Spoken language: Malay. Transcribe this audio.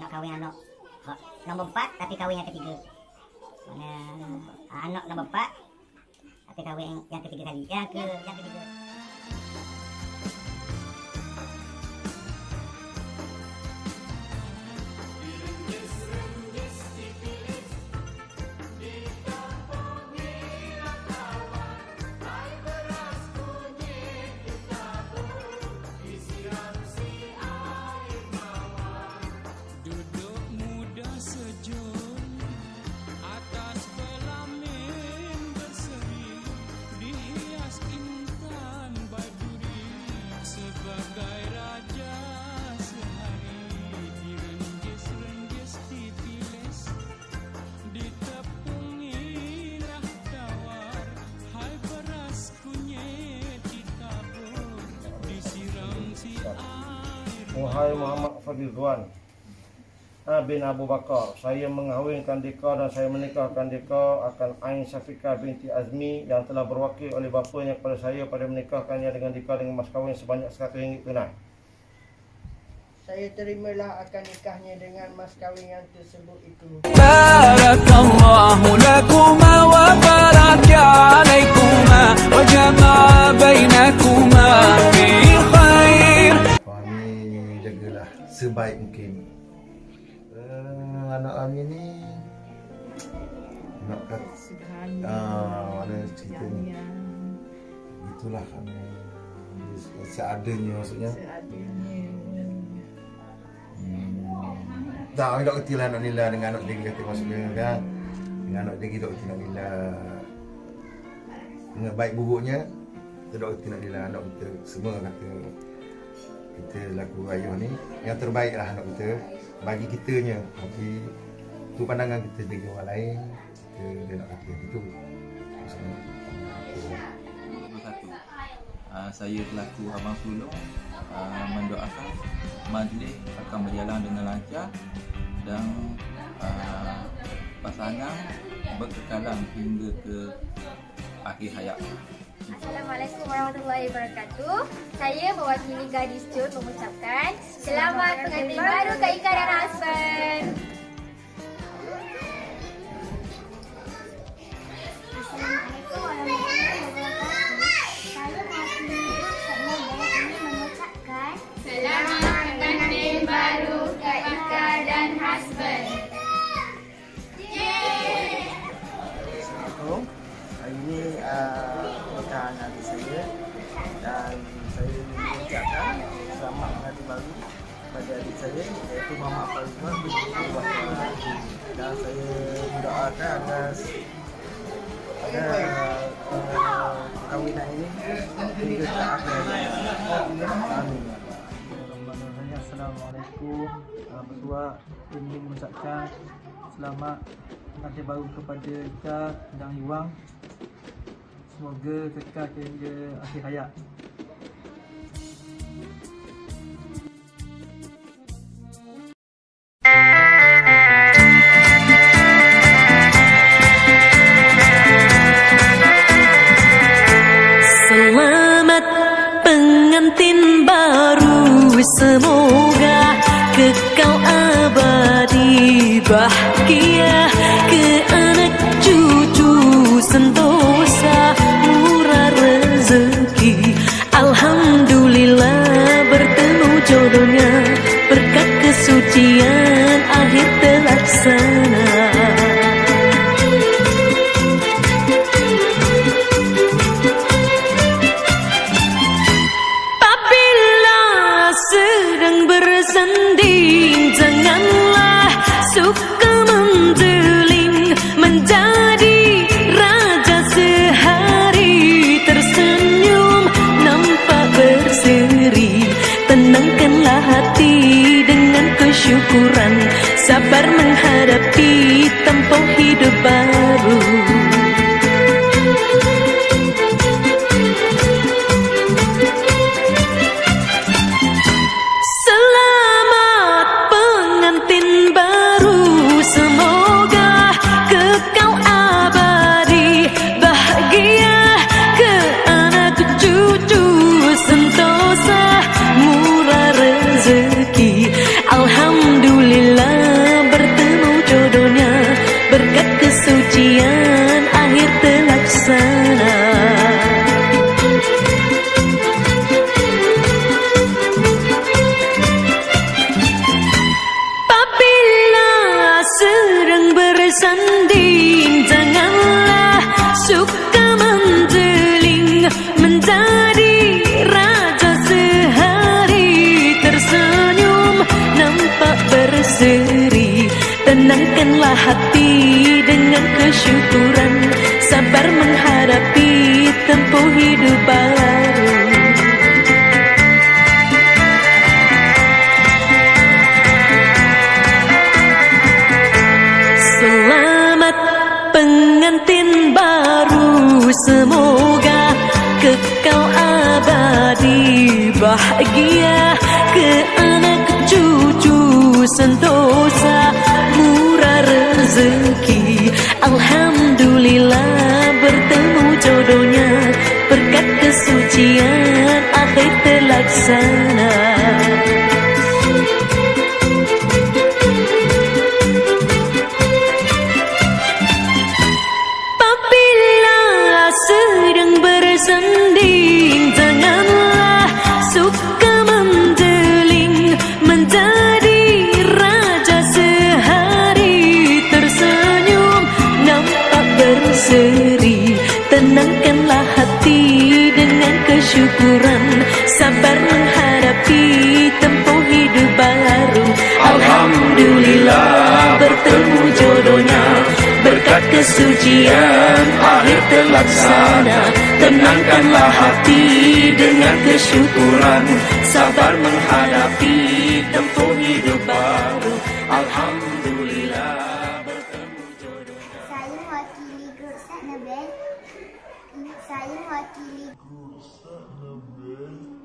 kahwin anak nombor 4 tapi kahwin yang ketiga. Mana anak nombor 4 tapi kahwin yang ketiga kali. Yang ketiga. Wahai Muhammad Fadizwan bin Abu Bakar, saya mengahwinkan deka dan saya menikahkan deka akan Ain Syafiqah binti Azmi yang telah berwakil oleh bapanya kepada saya pada menikahkannya dengan deka dengan mas kahwin sebanyak RM100 tunai. Saya terimalah akan nikahnya dengan mas kahwin yang tersebut itu. Barakallahu lakuma wa baraka alaikuma wa jama'a bainakuma fi khair. Jagalah sebaik mungkin. Anak kami ni nak kata mana cerita ni. Itulah kami seadanya maksudnya. Tak, kami tak kerti lah nak nilai dengan anak dia kata maksudnya kan. Dengan anak dia kita tak kerti nak nilai. Dengan baik buruknya kita tak kerti nak nilai anak kita. Semua kata kita laku ayuh ni yang terbaik lah anak kita bagi kitanya. Tapi tu pandangan kita dengan orang lain, dia nak kata gitu. Maksudnya saya selaku abang sulung mendoakan majlis akan berjalan dengan lancar dan pasangan berkekalan hingga ke akhir hayat. Assalamualaikum warahmatullahi wabarakatuh. Saya mewakili gadis Jun mengucapkan selamat pengantin baru Kak Iqa dan husband. Assalamualaikum warahmatullahi wabarakatuh. Saya mewakili saya ingin mengucapkan selamat pengantin baru Kak Iqa dan husband. Assalamualaikum. Hari ini pernikahan adik saya dan saya mengucapkan selamat pengantin baru pada adik saya iaitu Muhammad Fadizwan binti Abu Bakar. Dan saya mendoakan agar perkahwinan ini hingga ke akhir hayat. Amin. Assalamualaikum. Berdua ingin mengucapkan selamat pengantin baru kepada Iqa dan Iwan. Semoga kekal hingga akhir hayat. Selamat pengantin baru, semoga kekal abadi bahagia ke anak cucu sentosa murah rezeki. Alhamdulillah bertemu jodohnya, berkat kesucian akhir terlaksana. Apabila sedang bersanding, janganlah suka menjeling menjadi raja sehari tersenyum nampak berseri. Tenangkanlah hati dengan kesyukuran, sabar menghadapi tempoh hidup baru. Selamat pengantin baru, semoga kekal abadi bahagia ke anak cucu sentosa murah rezeki. Alhamdulillah kesucian akhir terlaksana. Apabila sedang bersanding, janganlah suka menjeling menjadi raja sehari, tersenyum nampak berseri. Tenangkanlah hati dengan kesyukuran, sabar menghadapi tempuh hidup baru. Selamat pengantin baru, semoga kekal abadi bahagia, ke anak cucu sentosa murah rezeki. Alhamdulillah bertemu jodohnya, berkat kesucian akhir terlaksana. Apabila sedang bersanding, janganlah suka menjeling menjadi raja sehari, tersenyum nampak berseri. Tenangkanlah hati dengan kesyukuran, sabar menghadapi tempuh hidup baru. Alhamdulillah bertemu jodohnya, berkat kesucian akhir terlaksana. Tenangkanlah hati dengan kesyukuran, sabar menghadapi tempuh hidup baru. Alhamdulillah bertemu jodohnya. Saya mewakili grup Ustaz Nabil. Saya mewakili grup Ustaz Nabil.